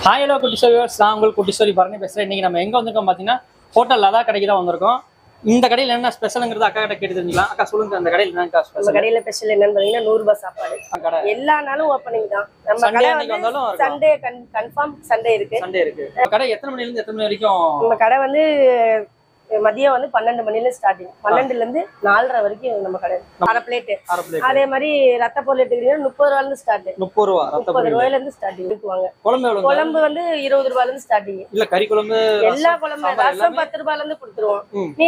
Hi hello குட்டி ஸ்டோரிவர்ஸ், நான் உங்கள் குட்டி ஸ்டோரி பரணி பேசுகிறேன். இன்றைக்கி நம்ம எங்கே வந்திருக்கோம் பார்த்தீங்கன்னா ஹோட்டல் லதா கடைக்கு தான் வந்திருக்கோம். இந்த கடையில் என்ன ஸ்பெஷலுங்கிறது அக்கா கிட்ட கேட்டு தெரிஞ்சுக்கலாம். அக்கா சொல்லுங்க, அந்த கடையில் என்னக்கா ஸ்பெஷல்? நம்ம கடையில் ஸ்பெஷல் என்னன்னு பார்த்தீங்கன்னா 100 ரூபாய் சாப்பாடு. கடை எல்லா நாளும் ஓப்பனிங் தான். நம்ம கடை வந்தாலும் சண்டே கன்ஃபார்ம் சண்டே இருக்கு. சண்டே இருக்கு. கடை எத்தனை மணிலேருந்து எத்தனை மணி வரைக்கும்? நம்ம கடை வந்து மதியம் வந்து 12 மணில ஸ்டார்டிங், 12ல இருந்து 4:30 வரைக்கும் நம்ம கடை. அரை பிளேட். அதே மாதிரி ரத்த பொருள் எடுத்துக்கிட்டீங்கன்னா 30 ரூபாயில இருந்து ஸ்டார்ட். 30 ரூபா 30 ரூபாயில இருந்து ஸ்டார்டிங் இருக்குவாங்க. குழம்பு வந்து 20 ரூபாயில இருந்து ஸ்டார்டிங். இல்ல கறி குழம்பு எல்லா குழம்பு ரசம் 10 ரூபாயில இருந்து கொடுத்துருவோம்.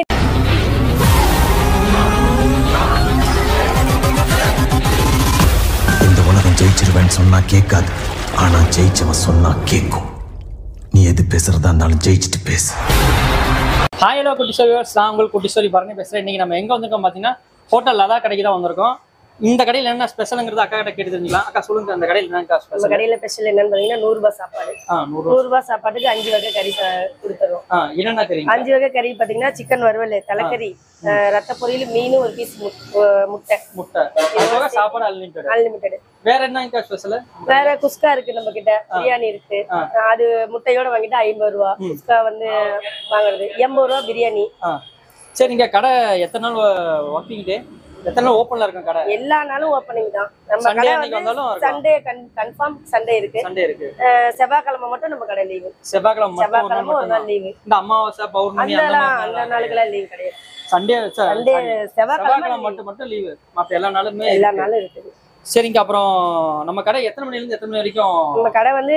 இந்த உலகம் ஜெயிச்சிருவேன்னு சொன்னா கேட்காது, ஆனா ஜெயிச்சவன் சொன்னா கேட்கும். நீ எது பேசுறதா இருந்தாலும் ஜெயிச்சுட்டு பேசு. ஹாய் ஹலோ குட்டி ஸ்டோரிவர்ஸ், நான் உங்கள் குட்டி ஸ்டோரி பரணி பேசுகிறேன். இன்றைக்கி நம்ம எங்கே வந்திருக்கோம் பார்த்தீங்கன்னா ஹோட்டல் லதா கடைக்கு தான் வந்திருக்கோம். இந்த கடையில் என்ன ஸ்பெஷலுங்கிறது அக்கா கிட்ட கேட்டு தெரிஞ்சுக்கலாம். அக்கா சொல்லுங்க, அந்த கடையில் என்னக்கா ஸ்பெஷல்? நம்ம கடையில் ஸ்பெஷல் என்னன்னு பார்த்தீங்கன்னா 100 ரூபாய் சாப்பாடு. 100 ரூபாய் சாப்பாட்டுக்கு 5 வகை கறி கொடுத்துருவோம். என்னென்ன கறி? 5 வகை கறி பார்த்தீங்கன்னா சிக்கன் வறுவல், தலைக்கறி, ரத்த பொரியல், மீன், ஒரு பீஸ் முட்டை. சாப்பாடு அன்லிமிட்டட். வேற என்ன ஸ்பெஷல்? வேற குஸ்கா இருக்கு, நம்ம கிட்ட பிரியாணி இருக்கு. அது முட்டையோட வாங்கிட்டு 50 ரூபா. குஸ்கா வந்து வாங்குறது 80 ரூபா பிரியாணி. சரிங்க. கடை எத்தனை நாள் ஒர்க்கிங் டே, எத்தனை நாள் ஓப்பன்ல இருக்கும் கடை? எல்லா நாளும் ஓப்பனிங் தான். நம்ம கடை சண்டே கன்ஃபார்ம் சண்டே இருக்கு. செவ்வாய்க்கிழமை மட்டும் நம்ம கடை லீவு. செவ்வாய்க்கிழமை ஒரு நாள் லீவு. இந்த அமாவாசை பௌர்ணமி அந்த நாளுக்கெல்லாம் லீவு கிடையாது. சண்டே செவ்வாய்க்கிழமை மட்டும் லீவு. மற்ற எல்லா நாளுமே எல்லா நாளும் இருக்குது. சரிங்க. அப்புறம் நம்ம கடை எத்தனை மணில இருந்து எத்தனை மணி வரைக்கும்? நம்ம கடை வந்து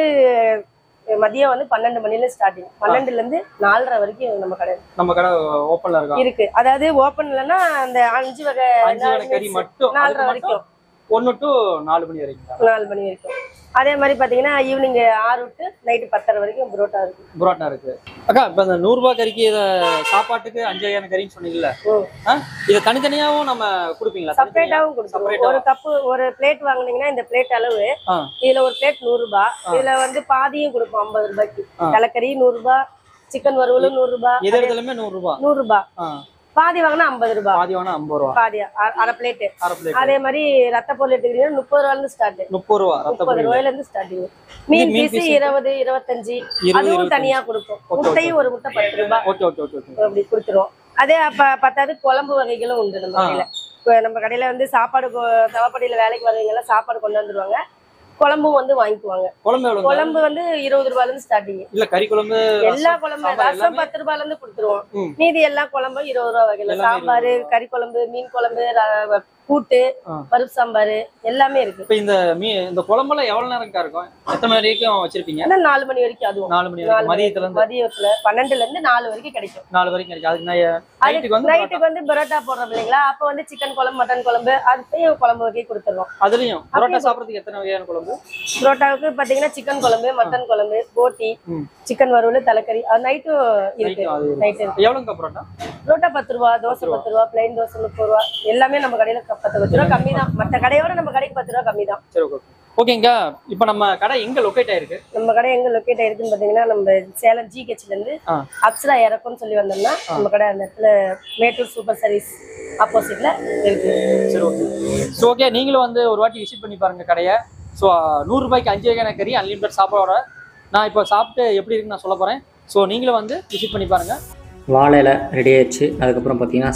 மதியம் வந்து 12 மணில ஸ்டார்டிங், 12ல இருந்து 4:30 வரைக்கும் நம்ம கடை ஓப்பன்ல இருக்கு. அதாவது ஓப்பன் இல்லைன்னா அந்த 5 வகை கறி மட்டும் 4:30 வரைக்கும், 1 to 4 மணி வரைக்கும். 4 மணி வரைக்கும். அதே மாதிரி பாத்தீங்கன்னா ஈவினிங் 6 to நைட்டு 10:30 வரைக்கும் புரோட்டா இருக்கு. அக்கா, இப்ப இந்த 100 ரூபாய் கறிக்கு சாப்பாட்டுக்கு 5 வகையான கறின்னு சொன்னீங்கல்ல, இதை தனித்தனியாவும் நம்ம கொடுப்பீங்களா? செப்பரேட்டாவும் கொடுப்போம். ஒரு கப்பு ஒரு பிளேட் வாங்குனீங்கன்னா இந்த பிளேட் அளவு, இதுல ஒரு பிளேட் 100 ரூபாய். இதுல வந்து பாதியும் கொடுப்போம் 50 ரூபாய்க்கு. தலைக்கறி 100 ரூபாய், சிக்கன் வறுவல் 100 ரூபாய். 100 ரூபாய். பாதி வாங்கினா 50 ரூபாய். பாதி அரை பிளேட். அதே மாதிரி ரத்த பொருள் எடுத்துக்கிட்டீங்கன்னா 30 ரூபாயில இருந்து ஸ்டார்ட். 30 ரூபாயில இருந்து ஸ்டார்டிங். மீன் பீஸ் 20, 25 அதுவும் தனியா கொடுப்போம். முட்டையும் ஒரு முட்டை 10 ரூபாய் அப்படி கொடுத்துருவோம். அதே பத்தாவது குழம்பு வகைகளும் உண்டு நம்ம கடையில. நம்ம கடையில வந்து சாப்பாடுல வேலைக்கு வரவங்க எல்லாம் சாப்பாடு கொண்டு வந்துருவாங்க. குழம்பும் வந்து வாங்கிக்குவாங்க. குழம்பு வந்து 20 ரூபாயில இருந்து ஸ்டார்டிங். இல்ல கறி குழம்பு எல்லா குழம்பு ரசம் 10 ரூபாயில இருந்து கொடுத்துருவோம். மீதி எல்லா குழம்பும் 20 ரூபாய் வகையில. சாம்பார், கறி குழம்பு, மீன் குழம்பு, கூட்டு, பருப்பு சாம்பார் எல்லாமே இருக்கு. இப்ப இந்த குழம்புல எவ்வளவு நேரம் இருக்கும்? எத்தனை மணி வரைக்கும் வச்சிருப்பீங்க? 4 மணி வரைக்கும். அதுவும் 4 மணி வரைக்கும். மதியத்துல 12ல இருந்து 4 வரைக்கும் கிடைக்கும். 4 வரைக்கும் கிடைக்கும். நைட்டுக்கு வந்து பரோட்டா போடுறோம் இல்லைங்களா, அப்ப வந்து சிக்கன் குழம்பு, மட்டன் குழம்பு, அதுலயும் குழம்பு வகை கொடுத்துருவோம். அதுலயும் பரோட்டா சாப்பிடறதுக்கு எத்தனை வகையான குழம்பு? பரோட்டாவுக்கு பாத்தீங்கன்னா சிக்கன் குழம்பு, மட்டன் குழம்பு, போட்டி, சிக்கன் வறுவல், தலைக்கறி. அது நைட்டும் இருக்கு. நைட்டு எவ்வளவுங்க பரோட்டா? 10 ரூபா, தோசை 10 ரூபா, பிளைன் தோசை 30 ரூபா. எல்லாமே நம்ம கடையில 10 ரூபா கம்மி தான். மற்ற கடையோட நம்ம கடைக்கு 10 ரூபா கம்மி தான். ஓகேங்க. இப்ப நம்ம கடை எங்க லொகேட் ஆயிருக்கு? நம்ம கடை எங்க லொகேட் ஆயிருக்குன்னு பாத்தீங்கன்னா, நம்ம சேலம் ஜிஹெச்ல இருந்து அப்சரா இறக்கும்னு சொல்லி வந்தோம்னா நம்ம கடை அந்த இடத்துல மேட்டூர் சூப்பர் சர்வீஸ் ஆப்போசிட்ல இருக்கு. சரி, ஓகே. ஸோ ஓகே, நீங்களும் வந்து ஒரு வாட்டி விசிட் பண்ணி பாருங்க கடையை. ஸோ 100 ரூபாய்க்கு 5 வகையான கறி, அன்லிமிட்டட் சாப்பாடோட. நான் இப்போ சாப்பிட்டு எப்படி இருக்குன்னு நான் சொல்ல போறேன். ஸோ நீங்களும் வந்து விசிட் பண்ணி பாருங்க. வாழை இலை ரெடி ஆயிடுச்சு. அதுக்கப்புறம் பார்த்தீங்கன்னா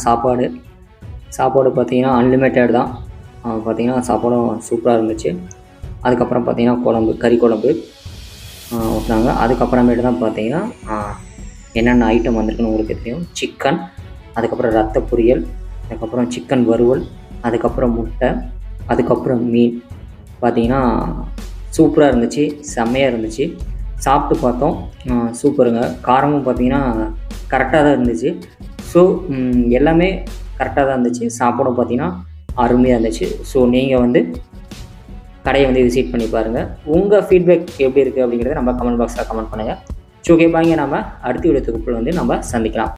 சாப்பாடு பார்த்தீங்கன்னா அன்லிமிட்டட் தான். பார்த்தீங்கன்னா சாப்பாடும் சூப்பராக இருந்துச்சு. அதுக்கப்புறம் பார்த்தீங்கன்னா கறி குழம்பு ஊற்றினாங்க. அதுக்கப்புறமேட்டு தான் பார்த்தீங்கன்னா என்னென்ன ஐட்டம் வந்திருக்குன்னு உங்களுக்கு தெரியும். சிக்கன், அதுக்கப்புறம் ரத்த பொரியல், அதுக்கப்புறம் சிக்கன் வறுவல், அதுக்கப்புறம் முட்டை, அதுக்கப்புறம் மீன். பார்த்தீங்கன்னா சூப்பராக இருந்துச்சு, செம்மையாக இருந்துச்சு. சாப்பிட்டு பார்த்தோம், சூப்பருங்க. காரமும் பார்த்தீங்கன்னா கரெக்டாக தான் இருந்துச்சு. ஸோ எல்லாமே கரெக்டாக தான் இருந்துச்சு. சாப்பாடும் பார்த்தீங்கன்னா அருமையாக இருந்துச்சு. ஸோ நீங்கள் வந்து கடையை வந்து விசிட் பண்ணி பாருங்கள். உங்கள் ஃபீட்பேக் எப்படி இருக்குது அப்படிங்கிறத நம்ம கமெண்ட் பாக்ஸில் கமெண்ட் பண்ணுங்கள். ஸோ ஓகே, பாங்க. நம்ம அடுத்த வீடியோ தொகுப்பில் வந்து நம்ம சந்திக்கலாம்.